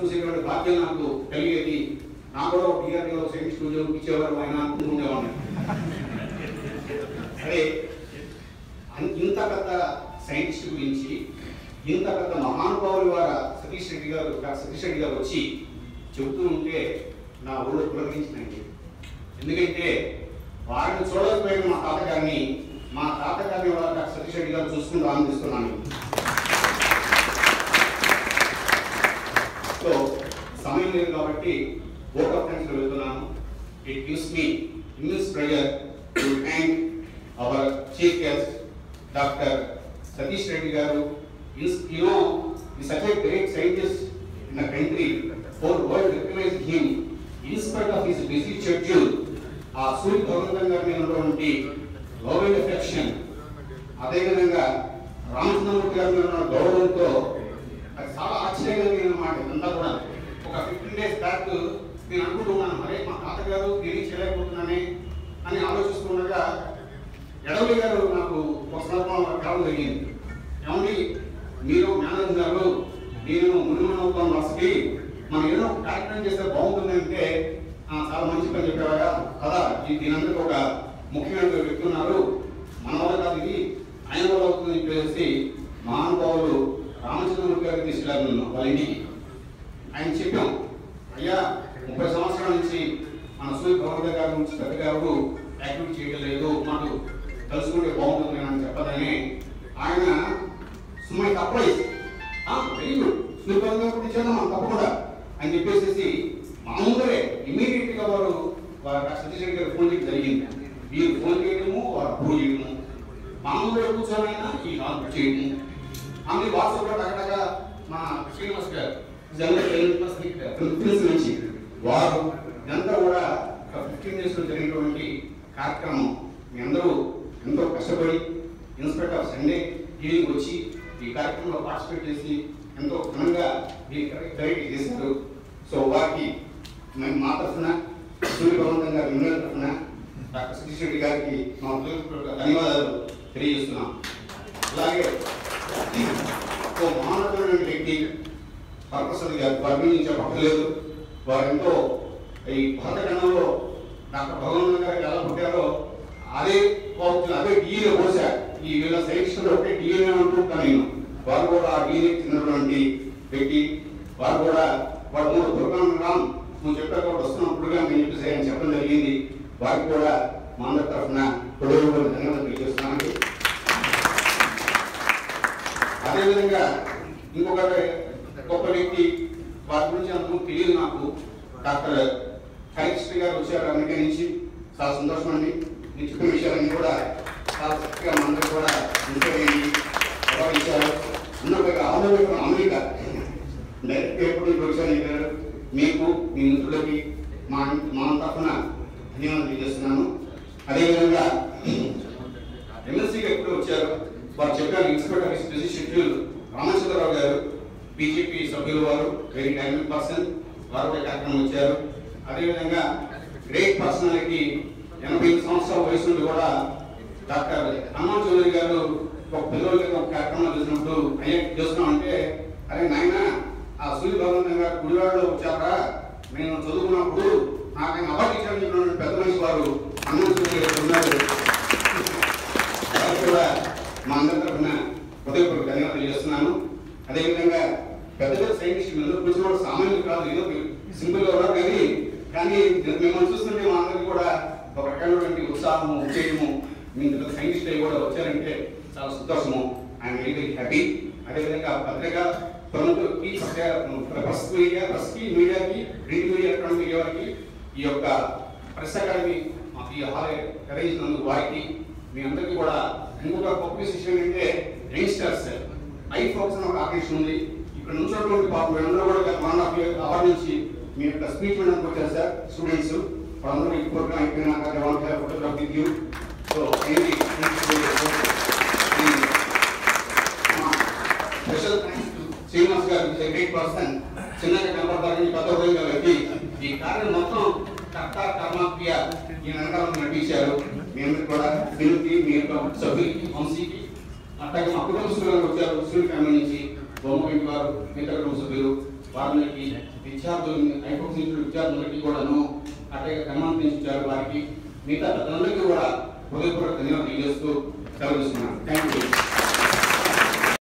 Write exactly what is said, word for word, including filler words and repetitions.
చూసేటువంటి భాగ్యం నాకు కలిగేది. నాకు కూడా ఒక టీఆర్టీలో సైంటిస్ట్ ఉద్యోగం ఇచ్చేవారు ఆయన అనుకుంటుండేవాడిని. సరే, ఇంత పెద్ద సైంటిస్ట్ గురించి ఇంత పెద్ద మహానుభావుల ద్వారా సతీష్ రెడ్డి గారు సతీష్ రెడ్డి గారు వచ్చి చెబుతూ ఉంటే నా ఊళ్ళో పులకరించినండి. ఎందుకంటే వారిని చూడకపోయిన మా తాతగారిని మా తాతగారిని వాళ్ళ సతీష్ రెడ్డి గారు చూసుకుంటూ ఆనందిస్తున్నాను. సో సమయం లేదు కాబట్టి ఓట్ ఆఫ్ థ్యాంక్స్ వెళ్తున్నాను. It gives me immense pressure to thank our chief guest doctor Satish Reddy garu. You know, he's such a great scientist in the country. Whole world recognized him in spite of his busy schedule. ఆ సూరి భగవంతం గారి మీద ఉన్నటువంటి love and affection, అదేవిధంగా రామచంద్రమూర్తి గారి మీద ఉన్న గౌరవంతో అది చాలా ఆశ్చర్యంగా అన్నమాట. ఇదంతా కూడా ఒక ఫిఫ్టీన్ డేస్ బ్యాక్ నేను అనుకుంటున్నాను, అరే మా తాతగారు నేను చేయలేకపోతున్నానే అని ఆలోచిస్తుండగా ఎడవలి గారు నాకు ఒక సందర్భంలో కావడం జరిగింది. ఏమండి, మీరు మేనేజర్ గారు నేను మునిమనవుతాం రాసుకి మనం ఏదో ఒక కార్యక్రమం చేస్తే బాగుంటుంది అంటే చాలా మంచి పని చెప్పేవాగా కదా, దీనందరికీ ఒక ముఖ్యమైన వ్యక్తి ఉన్నారు, మన వల్ల కాదు ఇది ఆయన వల్ల అవుతుంది చెప్పేసి మహానుభావులు రామచంద్రమూర్తి గారికి తీసుకెళ్ళాను వాళ్ళ ఇంటికి. ఆయన చెప్పాం, అయ్యా ముప్పై సంవత్సరాల నుంచి మన సూర్య భగవంత గారి నుంచి పెద్దగా ఎవరు యాక్టివిటీ చేయడం లేదు, మాకు తెలుసుకుంటే బాగుంటుంది అని చెప్పదని ఆయన సుమై సర్ప్రైజ్ వెరీ గుడ్ సూర్య భగవంతుడు ఇచ్చాను మనం తప్పకుండా అని చెప్పేసి మామూలుగా ఇమీడియట్ గా వారు వారు సతీష్ రెడ్డి గారు ఫోన్ చేయడం జరిగింది. వీరు ఫోన్ చేయడము వారు అప్రూవ్ చేయడము, మామూలుగా కూర్చోనైనా ఈ హాల్ చేయడము, ఆమె వాట్సాప్ లో టగటగా మా శ్రీనివాస్ గారు ఫిలిపిన్స్ నుంచి వారు ఇదంతా కూడా ఒక ఫిఫ్టీన్ డేస్ లో జరిగినటువంటి కార్యక్రమం. మీ అందరూ ఎంతో కష్టపడి ఇన్స్పెక్టర్ ఆఫ్ సండే ఈవినింగ్ వచ్చి ఈ కార్యక్రమంలో పార్టిసిపేట్ చేసి ఎంతో ఘనంగా దీన్ని కరెక్ట్ చేశారు. సో వారికి మేము మా తరఫున సూర్య భగవంతం గారి యూనియన్ తరఫున డాక్టర్ సతీష్ రెడ్డి గారికి మా హృదయపూర్వక ధన్యవాదాలు తెలియజేస్తున్నాం. అలాగే మహానటువంటి వ్యక్తి పరప్రసాద్ గారు వారి గురించి చెప్పలేదు. వారు ఎంతో ఈ భారతఖండంలో డాక్టర్ భగవంతం గారికి ఎలా పుట్టారో అదే అదే డిఎన్ఏ కోసా ఈ వీళ్ళ సైన్స్లో ఒకటే డిఎన్ఏ అనుకుంటాను నేను. వారు కూడా ఆ డిఎన్ఏ చెందినటువంటి వ్యక్తి. వారు కూడా వాడు మూడు దుర్గాన్ని రామ్ నువ్వు చెప్పాక వాడు వస్తున్నప్పుడుగా నేను చెప్పేసి ఆయన చెప్పడం జరిగింది. వారికి కూడా మా అందరి తరఫున హృదయపూర్వక ధన్యవాదాలు తెలియజేస్తున్నాను. అదేవిధంగా ఇంకొక గొప్ప వ్యక్తి వారి గురించి అంతకు తెలియదు నాకు, డాక్టర్ హరికృష్ణ గారు వచ్చారు అమెరికా నుంచి. చాలా సంతోషం అండి. నేను చెప్పిన విషయాలన్నీ కూడా చాలా చక్కగా మనందరూ కూడా ఇంటర్వ్యూ వ్యవహరించారు. అందరూ ఆంధ్రప్రదేశ్ అమెరికా డైరెక్ట్ ఎప్పుడు వచ్చారు చెప్పారు. మీకు మీ మిత్రులకి మా మా తరఫున ధన్యవాదాలు తెలియజేస్తున్నాను. అదేవిధంగా ఎమ్మెల్సీగా ఎప్పుడు వచ్చారు వారు చెప్పారు. Inspector of busy schedule Ramachandrarao garu BJP సభ్యులు, వారు వెరీ డైనమిక్ పర్సన్, వారు కూడా కార్యక్రమం వచ్చారు. అదేవిధంగా గ్రేట్ పర్సనాలిటీ ఎనభై సంవత్సరాల వయసు నుండి కూడా డాక్టర్ హనుమాన్ చౌదరి గారు ఒక పిల్లలకి ఒక కార్యక్రమం చేసినప్పుడు అయ్యా చేస్తున్నామంటే, అరే నాయన ఆ సూర్య భగవంతం గారు గుడివాడలో వచ్చారా, నేను చదువుకున్నప్పుడు నాకు ఆయన అవార్డు ఇచ్చారని చెప్పిన పెద్ద మనిషి వారు హనుమాన్ చౌదరి గారు ఉన్నారు. వారు కూడా మా అందరి తరఫున హృదయపూర్వక ధన్యవాదాలు తెలియజేస్తున్నాను. అదేవిధంగా పెద్ద పెద్ద సైంటిస్ట్ మీద కూర్చున్న వాళ్ళు సామాన్యులు కాదు, ఏదో సింపుల్ గా ఉన్నారు కానీ కానీ మిమ్మల్ని చూస్తుంటే మా అందరికీ కూడా ఒక రకమైనటువంటి ఉత్సాహము ఉత్తేజము, మీ సైంటిస్ట్ అయ్యి కూడా వచ్చారంటే చాలా సంతోషము. I'm very very happy. అదేవిధంగా పత్రిక ప్రముఖులకి ప్రెస్ మీడియా ప్రెస్కి మీడియాకి ప్రింట్ మీడియా ఎలక్ట్రానిక్ మీడియా వారికి ఈ యొక్క ప్రెస్ అకాడమీ మాకు ఈ హాల్ అరేంజ్ చేసినందుకు వారికి మీ అందరికీ కూడా ఇంకొక గొప్ప విషయం ఏంటంటే యంగ్స్టర్స్ ఐ ఫోక్స్ అని ఒక ఆర్గనైజేషన్ ఉంది. ఇక్కడ నుంచినటువంటి పాపం అందరూ కూడా వన్ ఆఫ్ ఇయర్ అవార్డు నుంచి మీ యొక్క స్పీచ్ వినడానికి వచ్చారు సార్ స్టూడెంట్స్. వాళ్ళందరూ ఈ ప్రోగ్రామ్ అయిపోయినాక photograph with you. So special thanks to Srinivas garu, great person. చిన్నగా కనపడతారని పెద్ద హృదయంగా వ్యక్తి. ఈ కార్యం మొత్తం కర్త కర్మాక్రియ ఈ వెనకాల నటించారు. మీ అందరికి కూడా తెలుగుకి మీ యొక్క సభ్యులకి వంశీకి అట్లాగే మా కుటుంబ సభ్యులు వచ్చారు. సూర్య ఫ్యామిలీ నుంచి బొమ్మగంటి వారు మిగతా కుటుంబ సభ్యులు వారికి విద్యార్థులు ఐఫోక్స్ ఇన్స్టిట్యూట్ విద్యార్థులకి కూడాను అట్లాగే కన్మానించారు. వారికి మిగతా ప్రజలందరికీ కూడా హృదయపూర్వక ధన్యవాదాలు తెలియజేస్తూ సెలవు తీసుకున్నాను. Thank you.